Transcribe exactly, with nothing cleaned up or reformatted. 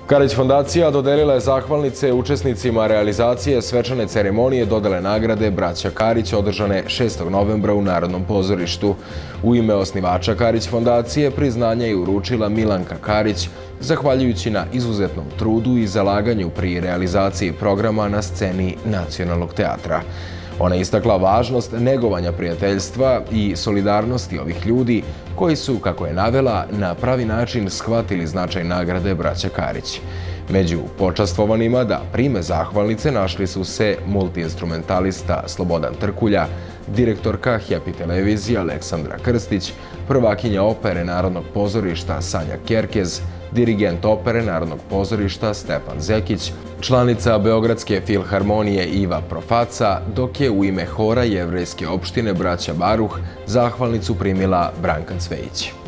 Karić fondacija dodelila je zahvalnice učesnicima realizacije svečane ceremonije dodele nagrade Braća Karić održane šestog novembra u Narodnom pozorištu. U ime osnivača Karić fondacije priznanja je uručila Milanka Karić, zahvaljujući na izuzetnom trudu i zalaganju pri realizaciji programa na sceni Nacionalnog teatra. Ona je istakla važnost negovanja prijateljstva i solidarnosti ovih ljudi koji su, kako je navela, na pravi način shvatili značaj nagrade Braća Karić. Među počastvovanima da prime zahvalnice našli su se multiinstrumentalista Slobodan Trkulja, direktorka Happy televizije Aleksandra Krstić, prvakinja opere Narodnog pozorišta Sanja Kerkez, dirigent opere Narodnog pozorišta Stefan Zekić, članica Beogradske filharmonije Iva Profaca, dok je u ime hora jevrejske opštine Braća Baruh zahvalnicu primila Branka Cvejić.